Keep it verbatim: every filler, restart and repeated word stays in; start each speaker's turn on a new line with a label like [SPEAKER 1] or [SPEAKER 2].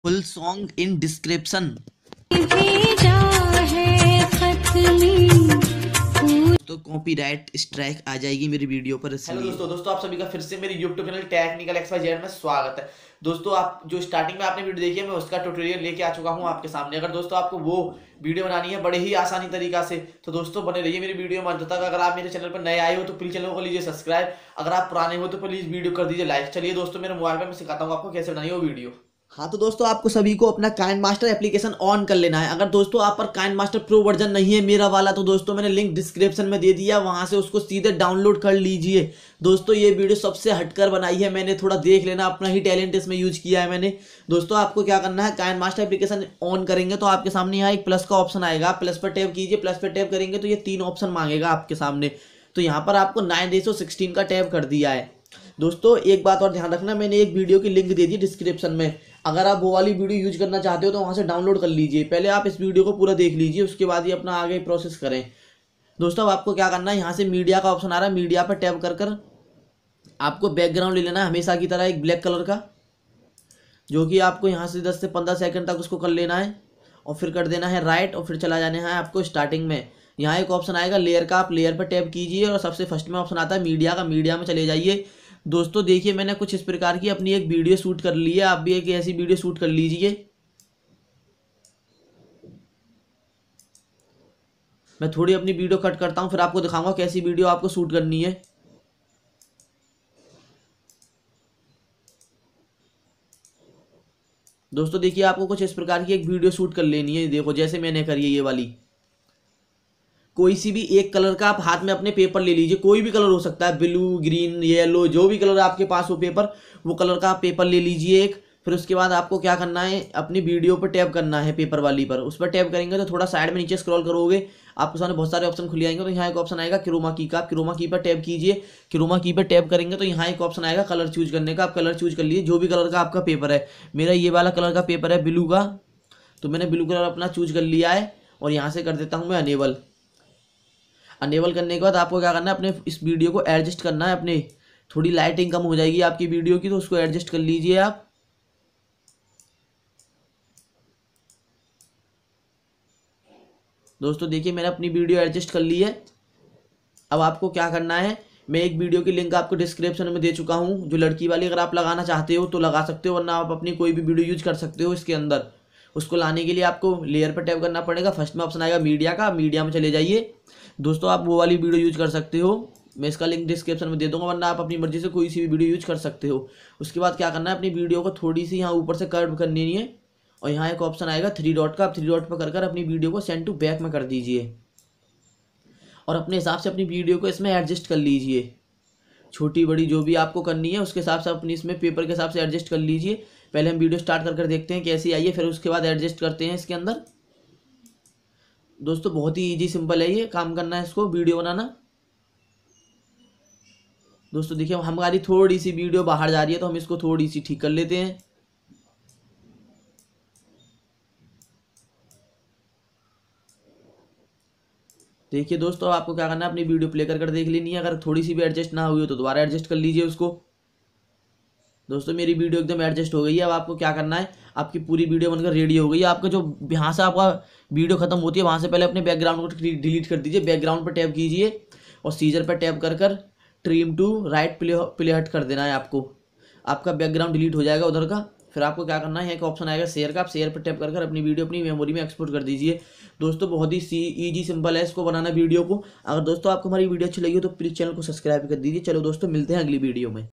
[SPEAKER 1] Full song in description.
[SPEAKER 2] भेजा है खत में
[SPEAKER 1] तो कॉपीराइट स्ट्राइक आ जाएगी मेरी वीडियो पर।
[SPEAKER 3] हेलो दोस्तों दोस्तों आप सभी का फिर से मेरे YouTube channel technical X Y Z में स्वागत है। दोस्तों आप जो स्टार्टिंग में आपने वीडियो देखी है मैं उसका ट्यूटोरियल लेके आ चुका हूं आपके सामने। अगर दोस्तों आपको वो वीडियो बनानी है बड़े ही आसानी तरीका से तो दोस्तों बने रहिए मेरी वीडियो में अंत तक। अगर आप मेरे चैनल पर नए आए हो तो प्लीज चैनल को लीजिए सब्सक्राइब, अगर आप पुराने हो तो प्लीज वीडियो कर दीजिए लाइक। चलिए दोस्तों मेरे मोबाइल पर मैं सिखाता हूँ आपको कैसे बनानी है वो वीडियो।
[SPEAKER 1] हाँ तो दोस्तों आपको सभी को अपना काइनमास्टर एप्लीकेशन ऑन कर लेना है। अगर दोस्तों आप पर काइनमास्टर प्रो वर्जन नहीं है मेरा वाला तो दोस्तों मैंने लिंक डिस्क्रिप्शन में दे दिया, वहां से उसको सीधे डाउनलोड कर लीजिए। दोस्तों ये वीडियो सबसे हटकर बनाई है मैंने, थोड़ा देख लेना, अपना ही टैलेंट इसमें यूज किया है मैंने। दोस्तों आपको क्या करना है, काइनमास्टर एप्लीकेशन ऑन करेंगे तो आपके सामने यहाँ एक प्लस का ऑप्शन आएगा, प्लस पर टैप कीजिए। प्लस पर टैप करेंगे तो ये तीन ऑप्शन मांगेगा आपके सामने, तो यहाँ पर आपको नाइन रेशो सिक्सटीन का टैप कर दिया है। दोस्तों एक बात और ध्यान रखना, मैंने एक वीडियो की लिंक दे दी डिस्क्रिप्शन में, अगर आप वो वाली वीडियो यूज करना चाहते हो तो वहां से डाउनलोड कर लीजिए। पहले आप इस वीडियो को पूरा देख लीजिए, उसके बाद ही अपना आगे प्रोसेस करें। दोस्तों अब आपको क्या करना है, यहाँ से मीडिया का ऑप्शन आ रहा है, मीडिया पर टैप कर कर आपको बैकग्राउंड ले लेना है हमेशा की तरह एक ब्लैक कलर का, जो कि आपको यहाँ से दस से पंद्रह सेकंड तक उसको कर लेना है और फिर कर देना है राइट और फिर चला जाना है आपको स्टार्टिंग में। यहाँ एक ऑप्शन आएगा लेयर का, आप लेयर पर टैप कीजिए और सबसे फर्स्ट में ऑप्शन आता है मीडिया का, मीडिया में चले जाइए। दोस्तों देखिए मैंने कुछ इस प्रकार की अपनी एक वीडियो शूट कर ली है, आप भी एक ऐसी वीडियो शूट कर लीजिए। मैं थोड़ी अपनी वीडियो कट करता हूं फिर आपको दिखाऊंगा कैसी वीडियो आपको शूट करनी है। दोस्तों देखिए आपको कुछ इस प्रकार की एक वीडियो शूट कर लेनी है, देखो जैसे मैंने करी है ये वाली। कोई सी भी एक कलर का आप हाथ में अपने पेपर ले लीजिए, कोई भी कलर हो सकता है, ब्लू ग्रीन येलो जो भी कलर आपके पास हो पेपर, वो कलर का आप पेपर ले लीजिए एक। फिर उसके बाद आपको क्या करना है, अपनी वीडियो पर टैप करना है पेपर वाली पर, उस पर टैप करेंगे तो थोड़ा साइड में नीचे स्क्रॉल करोगे आपके सामने बहुत सारे ऑप्शन खुल आएंगे। तो यहाँ एक ऑप्शन आएगा क्रोमा की का, आप क्रोमा की पर टैप कीजिए। क्रोमा की पर टैप करेंगे तो यहाँ एक ऑप्शन आएगा कलर चूज करने का, आप कलर चूज कर लीजिए जो भी कलर का आपका पेपर है। मेरा ये वाला कलर का पेपर है ब्लू का, तो मैंने ब्लू कलर अपना चूज कर लिया है और यहाँ से कर देता हूँ मैं अनेबल। अनेबल करने के बाद आपको क्या करना है, अपने इस वीडियो को एडजस्ट करना है, अपने थोड़ी लाइटिंग कम हो जाएगी आपकी वीडियो की तो उसको एडजस्ट कर लीजिए आप। दोस्तों देखिए मैंने अपनी वीडियो एडजस्ट कर ली है। अब आपको क्या करना है, मैं एक वीडियो की लिंक आपको डिस्क्रिप्शन में दे चुका हूं जो लड़की वाली, अगर आप लगाना चाहते हो तो लगा सकते हो, वरना आप अपनी कोई भी वीडियो यूज कर सकते हो इसके अंदर। उसको लाने के लिए आपको लेयर पर टैप करना पड़ेगा, फर्स्ट में ऑप्शन आएगा मीडिया का, मीडिया में चले जाइए। दोस्तों आप वो वाली वीडियो यूज कर सकते हो, मैं इसका लिंक डिस्क्रिप्शन में दे दूंगा, वरना आप अपनी मर्जी से कोई सी भी वीडियो यूज कर सकते हो। उसके बाद क्या करना है, अपनी वीडियो को थोड़ी सी यहाँ ऊपर से कर्व करनी है और यहाँ एक ऑप्शन आएगा थ्री डॉट का, आप थ्री डॉट पर कर कर अपनी वीडियो को सेंड टू बैक में कर दीजिए और अपने हिसाब से अपनी वीडियो को इसमें एडजस्ट कर लीजिए, छोटी बड़ी जो भी आपको करनी है उसके हिसाब से अपनी इसमें पेपर के हिसाब से एडजस्ट कर लीजिए। पहले हम वीडियो स्टार्ट कर कर देखते हैं कैसी आई है, फिर उसके बाद एडजस्ट करते हैं इसके अंदर। दोस्तों बहुत ही इजी सिंपल है ये काम करना है, इसको वीडियो बनाना। दोस्तों देखिए हमारी थोड़ी सी वीडियो बाहर जा रही है तो हम इसको थोड़ी सी ठीक कर लेते हैं। देखिए दोस्तों आपको क्या करना है, अपनी वीडियो प्ले कर कर देख लेनी है, अगर थोड़ी सी भी एडजस्ट ना हुई हो तो दोबारा एडजस्ट कर लीजिए उसको। दोस्तों मेरी वीडियो एकदम एडजस्ट हो गई है। अब आपको क्या करना है, आपकी पूरी वीडियो बनकर रेडी हो गई है। आपका जो यहाँ से आपका वीडियो खत्म होती है वहाँ से पहले अपने बैकग्राउंड को डिलीट कर दीजिए, बैकग्राउंड पर टैप कीजिए और सीजर पर टैप कर कर trim to right play play हट कर देना है आपको, आपका बैकग्राउंड डिलीट हो जाएगा उधर का। फिर आपको क्या करना है, एक ऑप्शन आएगा शेयर का, आप शेयर पर टैप कर कर अपनी वीडियो अपनी मेमोरी में एक्सपोर्ट कर दीजिए। दोस्तों बहुत ही सी ईजी सिंपल है इसको बनाना वीडियो को। अगर दोस्तों आपको हमारी वीडियो अच्छी लगी हो तो प्लीज़ चैनल को सब्सक्राइब कर दीजिए। चलो दोस्तों मिलते हैं अगली वीडियो में।